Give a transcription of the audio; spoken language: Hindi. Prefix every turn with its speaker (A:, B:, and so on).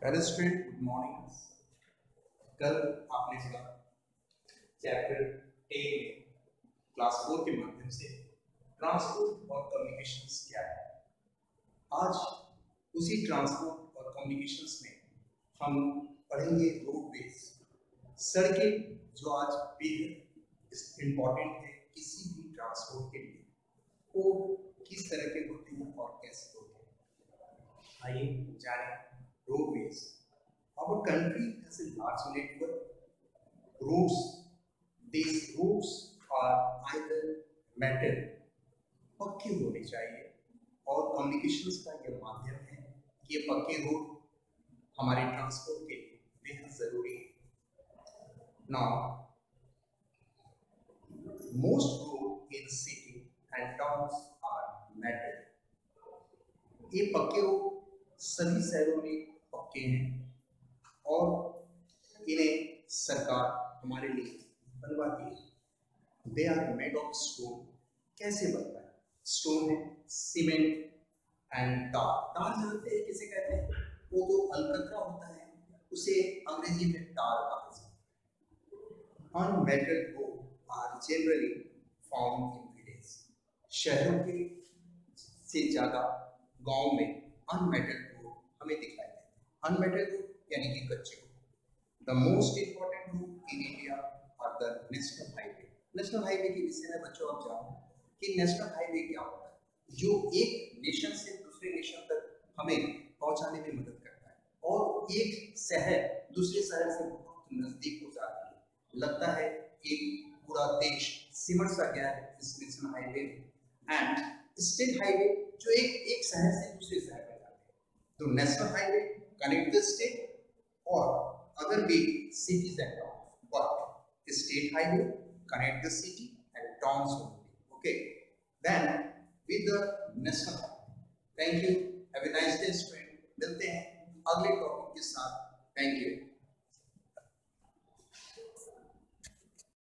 A: Hello student, good morning. कल आपने पढ़ा चैप्टर 10 में क्लास 4 के माध्यम से ट्रांसपोर्ट और कम्युनिकेशंस क्या है। आज उसी ट्रांसपोर्ट और कम्युनिकेशंस में हम पढ़ेंगे रोडवेज, सड़कें, जो आज बेहद इम्पॉर्टेंट है किसी भी ट्रांसपोर्ट के लिए। वो किस तरह के होते हैं और कैसे होते हैं, आइए जानें। Roadways. Our country has a large network. Roads. These roads are either metal, पक्के होने चाहिए, और कम्युनिकेशंस का ये माध्यम है। ये पक्के रोड हमारे ट्रांसपोर्ट के लिए बेहद जरूरी है। Now, most road in city and towns are metal. ये पक्के रोड सभी शहरों में पक्के हैं और इन्हें सरकार हमारे लिए बनवाती है। They are made of stone. कैसे बनता है? स्टोन है, सीमेंट एंड तार। तार जानते हैं किसे कहते हैं? वो तो अलकतरा होता है, उसे अंग्रेजी में तार कहा जाता है। Unmetalled road are generally found in village. शहरों के से ज्यादा गांव में अनमेटल्ड रोड हमें दिखाई देते हैं। अनमेटल्ड रोड यानी कि कच्चे road. The most important road in India are the national highway. National highway के विषय में बच्चों आप जानो कि नेशनल हाईवे क्या होता है, जो एक नेशन से दूसरे नेशन तक हमें पहुंचाने में मदद करता है, और एक शहर दूसरे शहर से बहुत नजदीक हो जाती है। लगता है एक पूरा देश सिमट सा गया है इस नेशनल हाईवे में। एंड स्टेट हाईवे, जो एक शहर से दूसरे शहर में जाते हैं। तो national highway connect the state और other be cities and towns, but state highway connect the city and towns only. Okay, then with the national highway. Thank you. Have a nice day, student. मिलते हैं अगले टॉपिक के साथ। Thank you.